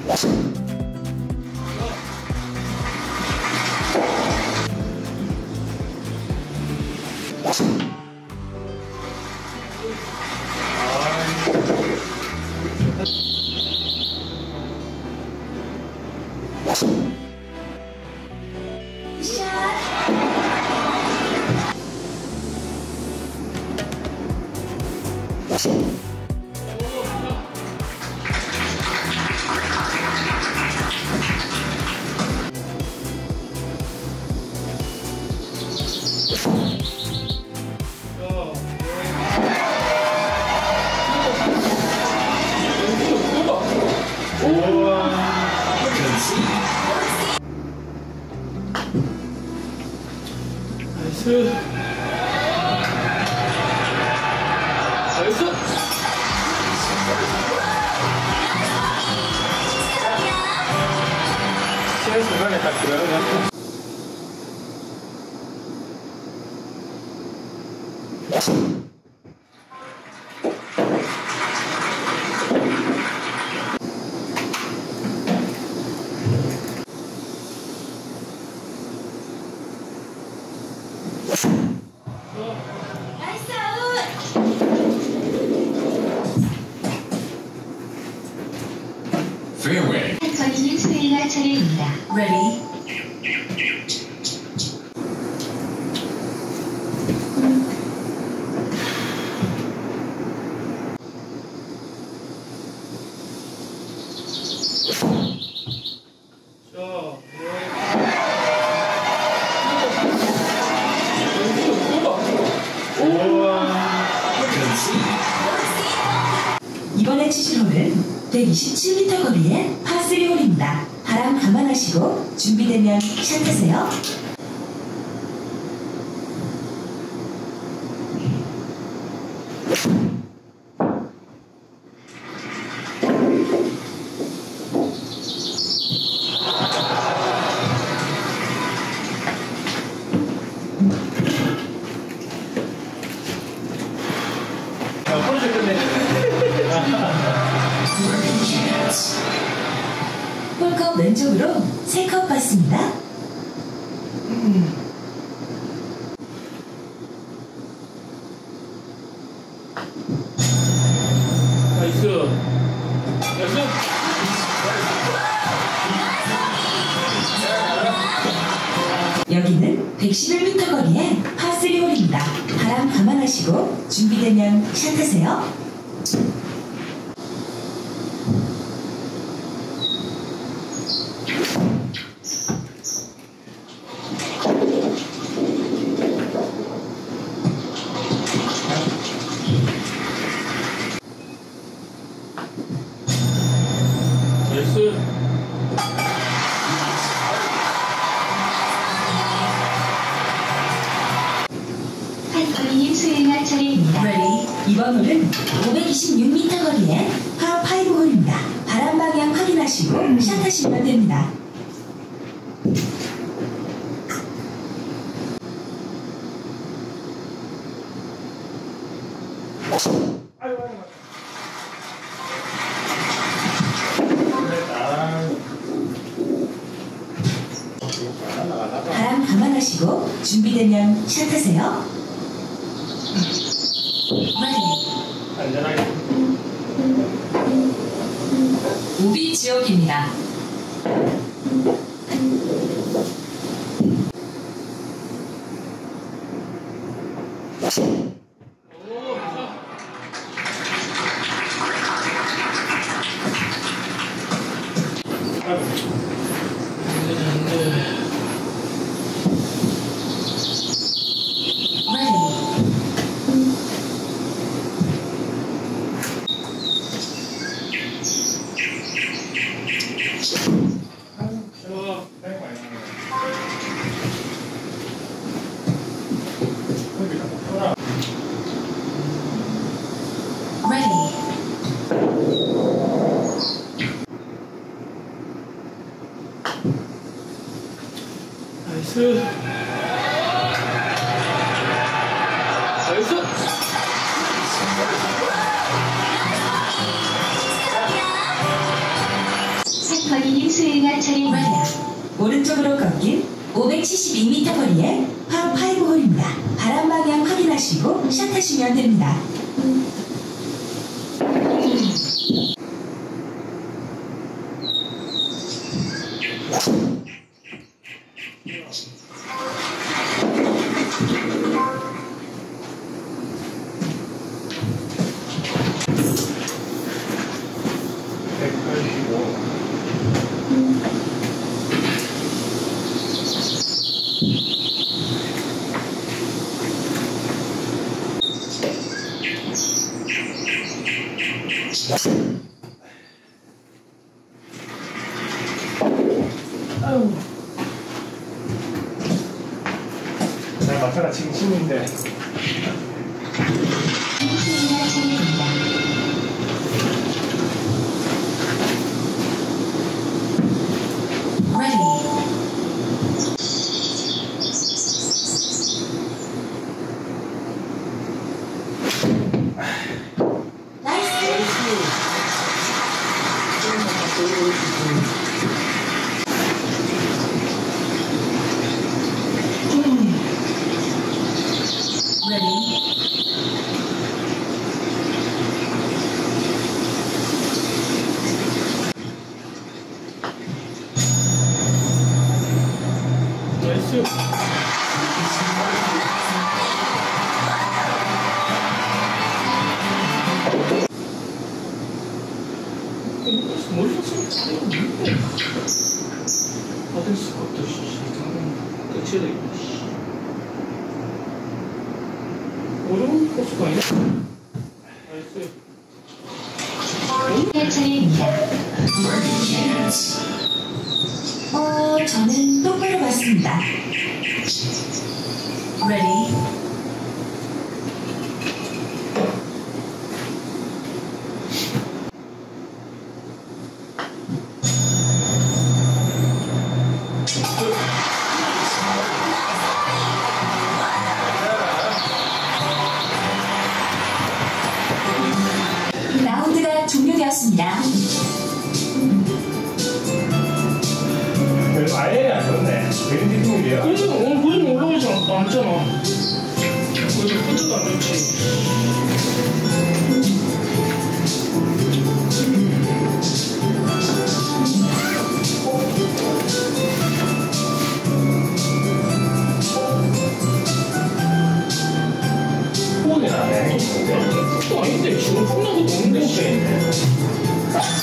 나이스. 시간 중간에 딱 들어가면 나이스 아웃! Fairway. 저희는 수행할 차례입니다. Ready? 이번에 치실 홀은 127m 거리의 파3 홀입니다. 바람 감안하시고 준비되면 시작하세요. 홀컵 왼쪽으로 3컵 받습니다. 나이스. 나이스. 여기는 111m 거리의 파3 홀입니다. 바람 감안하시고 준비되면 시작하세요. 나이스. 저희는 수행할 차례입니다. Ready? 이번 홀은 526m 거리의 파5 홀입니다. 바람 방향 확인하시고 시작하시면 됩니다. 바람 감안하시고 준비되면 시작하세요. Ready? 안전하게. 우비 지역입니다. 나이스. 나이스. 버니님 수행할 차례입니다. 오른쪽으로 꺾인 572m 거리의 파5 홀입니다. 바람 방향 확인하시고 샷하시면 됩니다. 잘 맞춰라. 지금 신인데. 수행할 차례입니다. 나이스. 머리 썼으면 받을 수가 없다. 끝이야 이거. 어려운 코스가 아니야? 나이스. 수행할 차례입니다. 저는 똑바로 봤습니다. Ready? 라운드가 종료되었습니다. 그래도 아예 안 좋네. 그린 뒤통이야. 오늘 그림 올라오지 않잖아. 그래서 포즈가 안 좋지. 폰이 나네. 또 아닌데 지금 폰하고도 없는데.